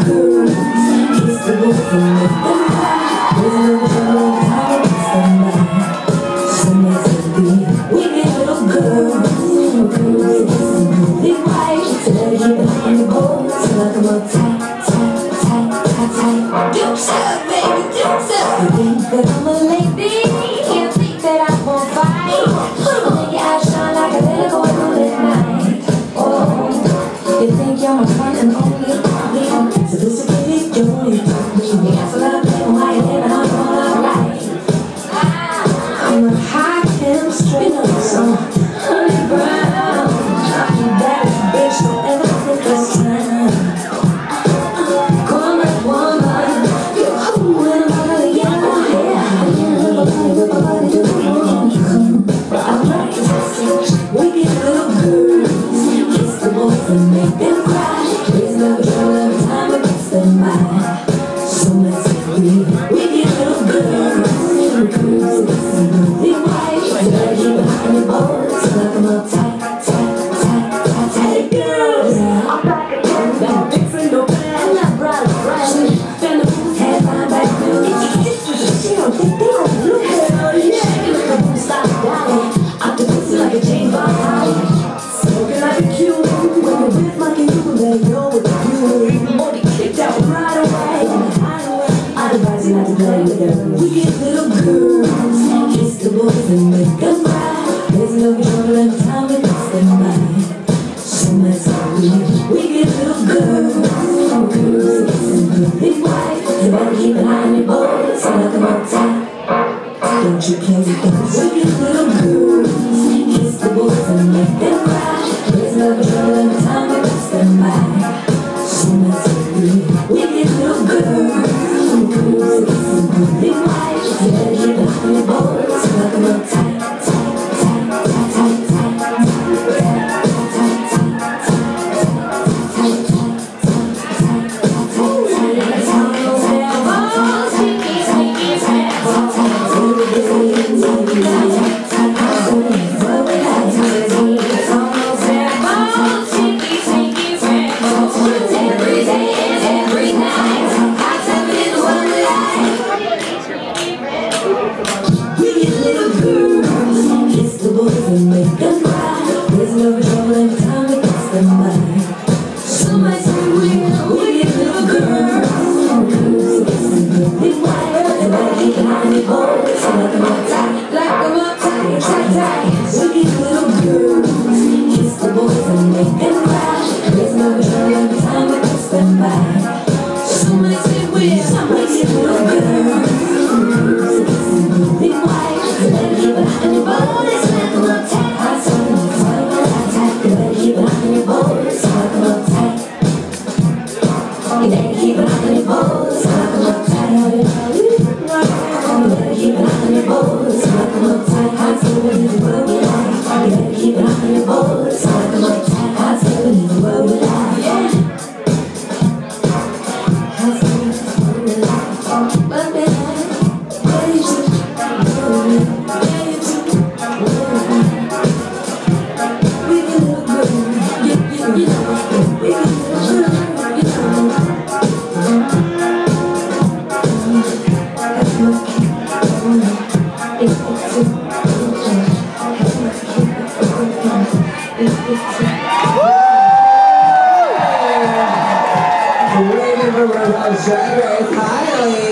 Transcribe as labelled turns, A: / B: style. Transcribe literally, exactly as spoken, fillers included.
A: girls, kiss the boys and make them cry. There's no trouble in time, it's the night. So nice and good, we get little girls, little girls, kissing moving white. So let it keep behind the bowl, so like them all tight, tight, tight, tight, tight. Dukes up, baby, dukes up. You think that I'm a lady, you think that I won't fight. I'll make your eyes shine like a little boy moon at night. Oh, you think you're my one and only, sophisticated, you only talk me. You got so lot of people, why you living on your own life? I'm a high-temp string of some honey brown. I'm the baddest bitch you'll ever think this time. Come on, woman, you're cool and I'm out of yellow hair. I'm right to six, we get little girls, kiss the boys and make them cry. There's no trouble every time we kiss them mind. So let's get real, we get little girls, little girls, kissing moving white. So let it keep behind the bowl, so let them all tight, tight, tight, tight, tight. Girls, I'm back again, back fixing no bad. I'm not bright, bright, fan the booth, headline back news. She don't think they don't look hell, yeah. Look at them stop dying, out the pussy like a chain by high. Smoking like a cue, when you're with my you, they know what to do. Even more, they kicked out right away. I advise you not to play with them. We get little girls, kiss the boys and make them cry. There's no trouble every time we kiss them mind. So nice and weird. We get little girls, little girls, kissing moving white. You better keep an eye on your boys, so let them all tight. Don't you close your doors. We get little girls, kiss the boys and make them cry. There's no trouble every time we kiss them mind. So nice and weird. We get little girls, little girls, kissing moving white. You better keep an eye on your boys, so let them all tight, tight, tight, tight, tight, tight, tight, tight, tight, tight, tight.
B: Drag Race, hi,